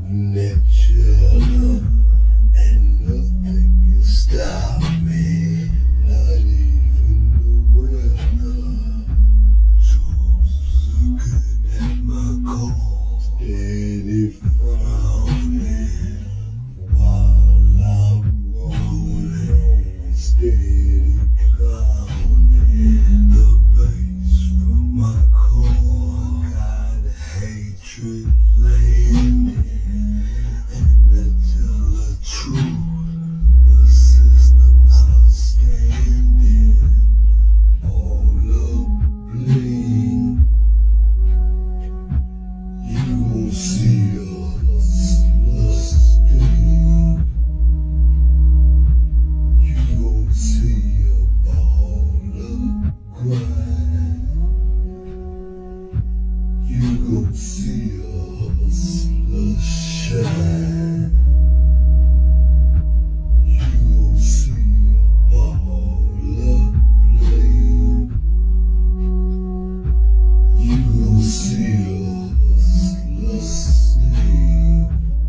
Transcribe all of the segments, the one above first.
nature, and nothing can stop me, not even the weather. Trump's looking at my car, steady frowning, while I'm rolling, steady clowning. The bass from my car got hatred landing, and to tell the truth, the system's outstanding. All up bling, you gon' see us lusting. You gon' see a ball of grind. You gon' see us shine. You gon' see a ball of flame. You gon' see us lusting.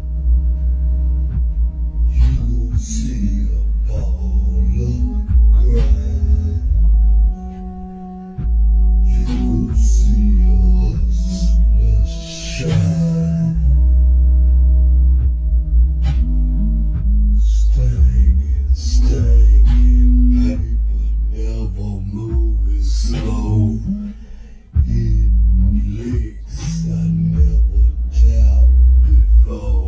You gon' see a ball of grind. You gon' see us shine. Stinging, paper never moving slow. Hitting licks I never tapped before.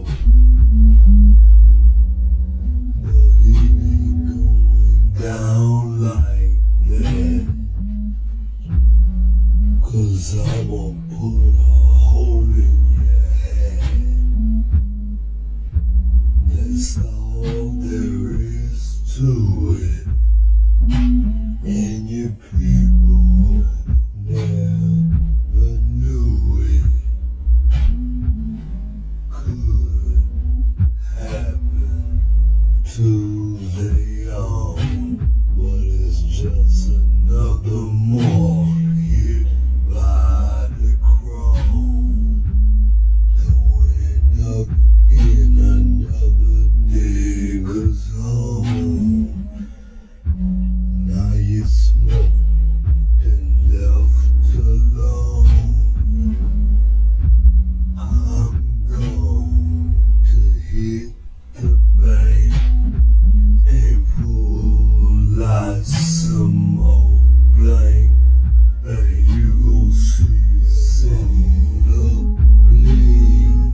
But it ain't going down like that, 'cause I'ma put a hole in your head. That's all there is to it. And your people never knew it could happen to their own. But it's just another more hit by the chrome, going up in another nigga's home. Now you smoked and left alone. I'm going to hit the bank and pull out some more blank, and you gon' see a single bling.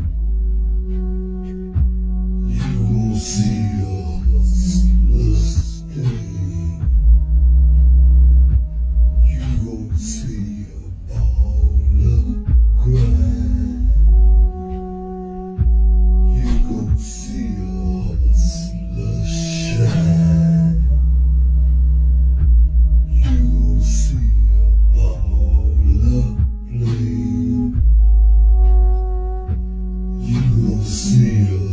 You gon' see us lusting. You gon' see a ball of grind. You gon' see us shine. You gon' see a ball of flame. You gon' see us